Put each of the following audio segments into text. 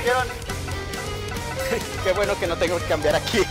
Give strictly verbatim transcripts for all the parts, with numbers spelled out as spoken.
quieran. Qué bueno que no tengo que cambiar aquí.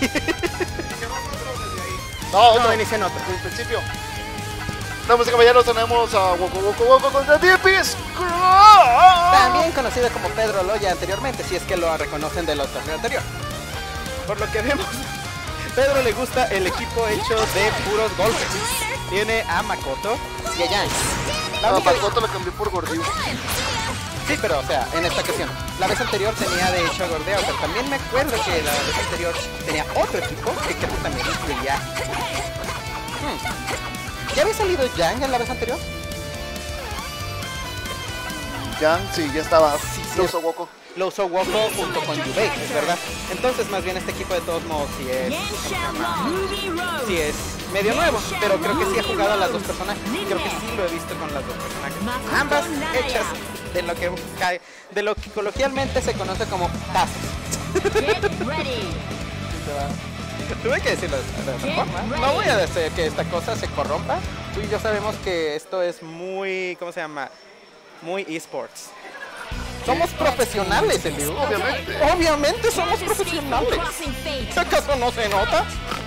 No, No, no, inicié en otro. desde el principio. Damas y caballeros, tenemos a Woko Woko Woko contra D P Scrub. También conocido como Pedro Loya anteriormente, si es que lo reconocen de los torneos anteriores. Por lo que vemos, Pedro le gusta el equipo hecho de puros golpes. Tiene a Makoto y a Yang. La A única- Makoto lo cambié por Gordiu. Sí, pero o sea, en esta ocasión. La vez anterior tenía de hecho a Gordeo, pero también me acuerdo que la vez anterior tenía otro equipo que creo que también incluía. Hmm. ¿Ya había salido Yang en la vez anterior? Yang, sí, ya estaba. Sí, sí. Lo usó Woko. Lo usó Woko junto con Yubei, es verdad. Entonces, más bien este equipo de todos modos sí es. Sí es medio nuevo, pero creo que sí ha jugado a las dos personajes. Creo que sí lo he visto con las dos personajes. Ambas hechas de lo que cae, de lo que coloquialmente se conoce como tazos. Tuve que decirlo de otra forma. No voy a decir que esta cosa se corrompa. Tú y yo sabemos que esto es muy, ¿cómo se llama? Muy esports. Somos profesionales, Eliu. Obviamente. Obviamente somos profesionales. ¿Acaso no se nota?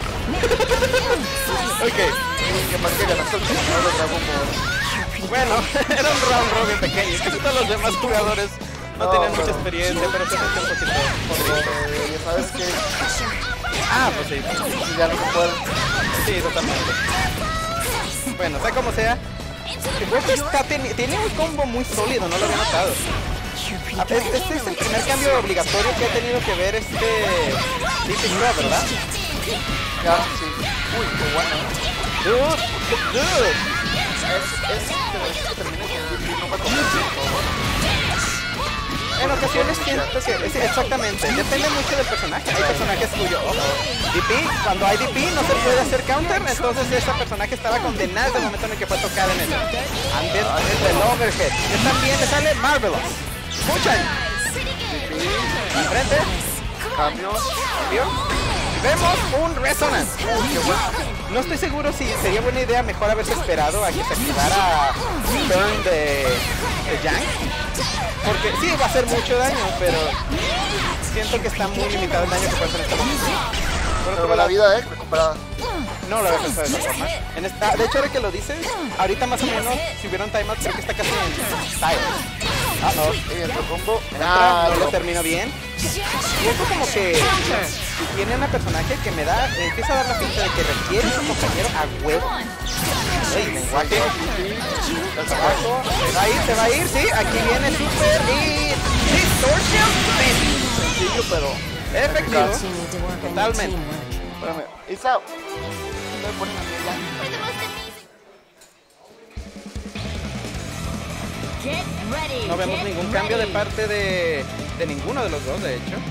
Ok. Que más que ganaste el torneo de Dragon Ball. Bueno, era un round robin pequeño. Casi todos los demás jugadores no, No, tenían pero- mucha experiencia, pero se metió un poquito. Eh, ya sabes que Ah, pues sí. ya no se puede. Sí, totalmente. Bueno, sea como sea, Woko está teni- tiene un combo muy sólido, no lo había notado. Ah, Este, este es el primer cambio obligatorio que ha tenido que ver este D P Scrub, ¿verdad? Ya, sí. Uy, qué bueno. Dude, dude. Es, es, es que termina con D P, no me convence. En ocasiones siento que, sí, exactamente, depende mucho del personaje. Hay personajes cuyo, ojo, D P, cuando hay D P no se puede hacer counter, entonces ese personaje estaba condenado desde el momento en el que fue tocado en el antes del overhead. Y también le sale Marvelous. Escuchan. Enfrente, Cambios. cambio. Y vemos un Resonance. Uy, qué bueno. No estoy seguro si sería buena idea mejor haberse esperado a que se activara Turn de, de Yang. Porque sí, va a hacer mucho daño, pero siento que está muy limitado el daño que puede hacer en este momento. Por otro Pero la lado, vida, eh, recuperada. no lo había pensado de esa forma. En esta, de hecho, ahora que lo dices, ahorita más o menos, si hubiera un timeout, creo que está casi en style. Ah, no. Y el combo. Entra, no lo no. termino bien. Siento como que tiene una personaje que me da, me empieza a dar la pinta de que requiere a su compañero a huevo. Ey, lenguaje. Abajo, se va a ir, se va a ir, sí, aquí viene Super y Distortion. Sencillo, pero. Efectivo, totalmente. Espérame. Isa. Me ponen a mí ya. No vemos ningún cambio de parte de, de ninguno de los dos, de hecho.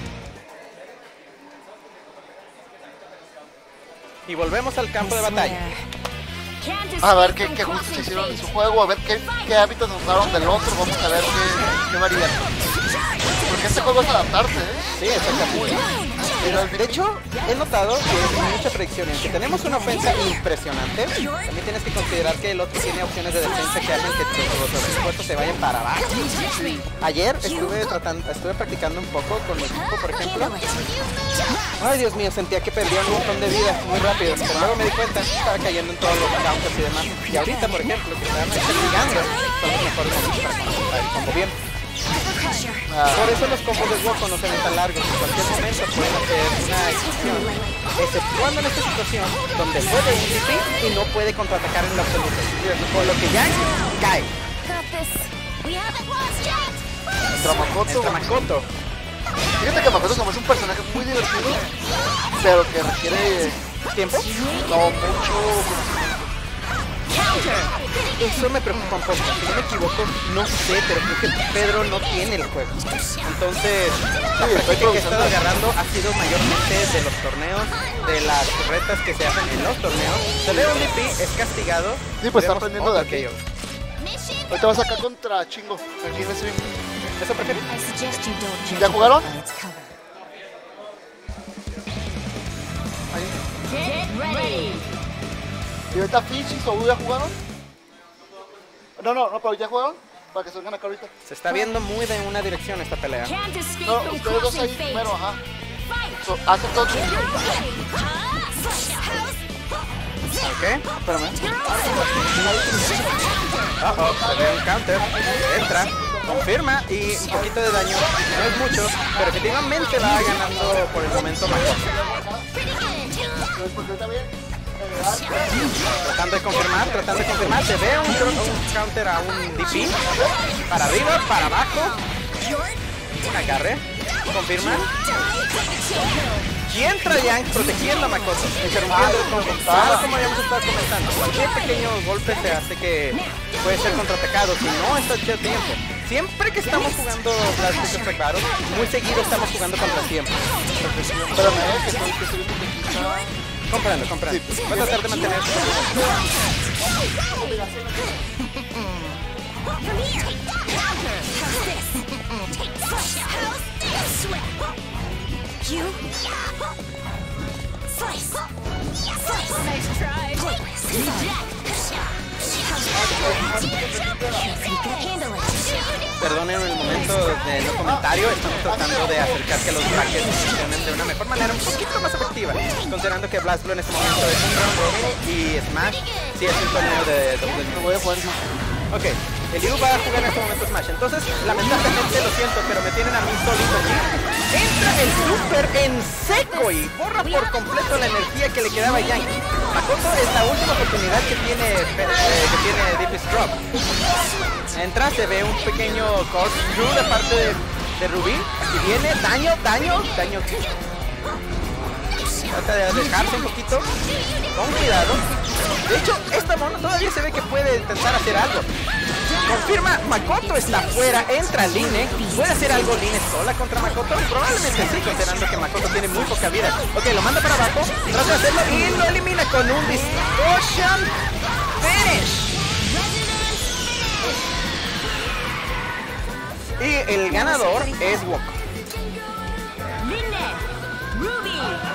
Y volvemos al campo de batalla. A ver qué, qué ajustes hicieron en su juego, a ver qué, qué hábitos usaron del otro, vamos a ver qué, qué varían. Porque este juego es adaptarse, ¿eh? Sí, exactamente. Pero, de hecho, he notado que hay mucha predicción. En que tenemos una ofensa impresionante, también tienes que considerar que el otro tiene opciones de defensa que hacen que tus los esfuerzos se vayan para abajo. Ayer estuve tratando, estuve practicando un poco con mi equipo, por ejemplo. Ay, Dios mío, sentía que perdía un montón de vida muy rápido, pero luego me di cuenta que estaba cayendo en todos los counters y demás. Y ahorita, por ejemplo, que están castigando, son los mejores momentos para completar el combo bien. Ah, Por eso los combos de Woko no se ven tan largos. En cualquier momento pueden hacer una ejecución, exceptuando en esta situación donde puede un D P y no puede contraatacar en lo absoluto. Por lo que ya cae. contra Makoto. Entra Makoto. Fíjate que Makoto como es un personaje muy divertido, pero que requiere ¿Tiempo? no mucho. Eso me preocupa un poco. Si no me equivoco, no sé, pero creo que Pedro no tiene el juego. Entonces, la Sí, estoy práctica que he estado improvisando. agarrando ha sido mayormente de los torneos, de las retas que se hacen en los torneos. Se ve un D P, es castigado. Sí, pues está vemos aprendiendo de otro aquí. K O. Ahorita vas acá contra Chingo, aquí en ese mismo. ¿Eso prefieres? ¿Ya jugaron? Ahí. ¿Y ahorita Fish y Sobu ya jugaron? No, no, no, pero ¿ya jugaron? para que salgan acá ahorita. Se está viendo muy de una dirección esta pelea. No, ustedes dos ahí primero, ajá. So, hacen dos. Ok, espérame. Uh oh, se ve un counter. Entra, confirma y un poquito de daño. No es mucho, pero efectivamente va ganando por el momento Makoto. Tratando de confirmar, tratando de confirmar. Se ve un, un counter a un D P. Para arriba, para abajo. Un agarre. Confirma. Y entra Yang protegiendo a Makoto, interrumpiendo el combo. Tal como habíamos estado comentando, cualquier pequeño golpe se hace que puede ser contraatacado. Si no está hecho tiempo. Siempre que estamos jugando Blast Blue Strike Battle, muy seguido estamos jugando contra tiempo. Espérame, eh, que estoy que estoy viendo que aquí está. Comprando, comprando. Sí. Voy a tratar de mantener esto. You slice. Slice. Nice try. Perdonen el momento de no comentario, estamos tratando de acercar que los brackets funcionen de una mejor manera, un poquito más efectiva, considerando que Blast Blue en este momento es un round robin y Smash sí es un torneo de doble. Me voy a poner. Ok, el Liu va a jugar en este momento Smash, entonces lamentablemente lo siento, pero me tienen a mí solito aquí. Entra el super en seco y borra por completo la energía que le quedaba a Yang. Makoto es la última oportunidad que tiene, eh, que tiene Deepest Drop. Entra, se ve un pequeño corkscrew de parte de, de Rubí y viene daño, daño, daño. Trata de alejarse un poquito, con cuidado. De hecho, esta mono todavía se ve que puede intentar hacer algo. Confirma, Makoto está fuera, entra Line. ¿Puede hacer algo Line sola contra Makoto? Probablemente sí, considerando que Makoto tiene muy poca vida. Ok, lo manda para abajo, trata de hacerlo y lo elimina con un Distortion Finish. Y el ganador es Woko.